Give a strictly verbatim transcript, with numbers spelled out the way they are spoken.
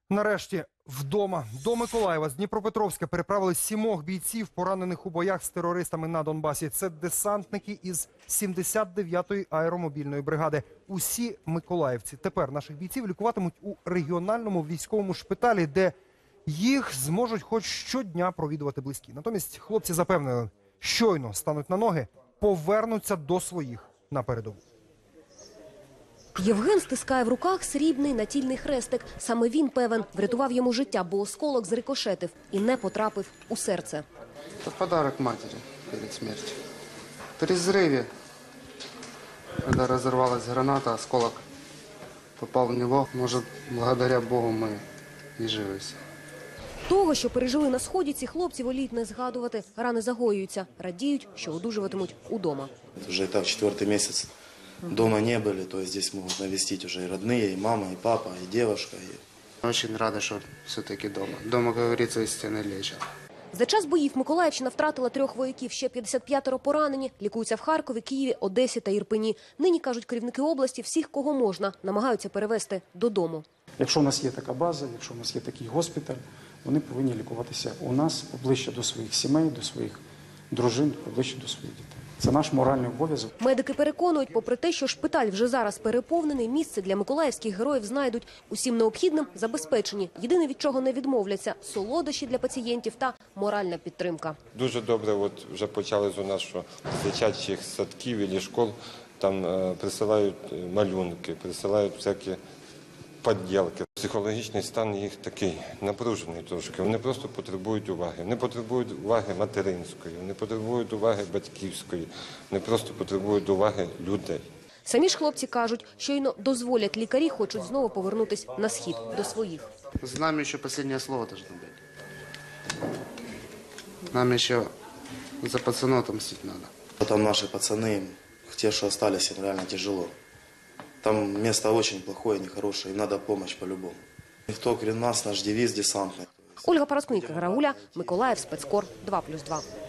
Нарешті вдома. До Миколаєва з Дніпропетровська переправили сімох бійців, поранених у боях з терористами на Донбасі. Це десантники із сімдесят дев'ятої аеромобільної бригади. Усі миколаївці тепер наших бійців лікуватимуть у регіональному військовому шпиталі, де їх зможуть хоч щодня провідувати близькі. Натомість хлопці запевнили, щойно стануть на ноги, повернуться до своїх на передову. Євген стискає в руках срібний натільний хрестик. Саме він, певен, врятував йому життя, бо осколок зрикошетив і не потрапив у серце. Це подарок матері перед смертю. При зриві, коли розірвалась граната, осколок попав в нього. Може, благодаря Богу, ми і живі. Того, що пережили на Сході, ці хлопці воліють не згадувати. Рани загоюються. Радіють, що одужуватимуть удома. Вже так четвертий місяць дома не были, то есть здесь могут навестить уже и родные, и мама, и папа, и девушка. И... Очень рада, що все-таки дома. Дома, як говориться, істини лечать. За час боїв Миколаївщина втратила трьох вояків, ще п'ятдесят п'ятеро поранені, лікуються в Харкові, Києві, Одесі та Ірпені. Нині, кажуть керівники області, всіх, кого можна, намагаються перевезти додому. Якщо у нас є така база, якщо у нас є такий госпіталь, вони повинні лікуватися у нас поближче до своїх сімей, до своїх дружин, поближче до своїх дітей. Це наш моральний обов'язок. Медики переконують, попри те, що шпиталь вже зараз переповнений, місце для миколаївських героїв знайдуть. Усім необхідним забезпечені. Єдине, від чого не відмовляться – солодощі для пацієнтів та моральна підтримка. Дуже добре, от вже почали з у нас, що з дитячих садків і школ там е, присилають малюнки, присилають всякі поділки. Психологічний стан їх такий напружений трошки. Вони просто потребують уваги. Вони потребують уваги материнської, вони потребують уваги батьківської, вони просто потребують уваги людей. Самі ж хлопці кажуть, щойно дозволять лікарі, хочуть знову повернутися на схід до своїх. З нами ще останнє слово должно бути. Нам ще за пацанов отомстить надо. Там наши пацаны, те, что остались, им реально тяжело. Там место очень плохое, нехорошее, им надо помощь по-любому. Никто, крім нас, наш девиз десантный. Ольга Параскунька, Гарауля, Миколаїв, спецкор, два плюс два.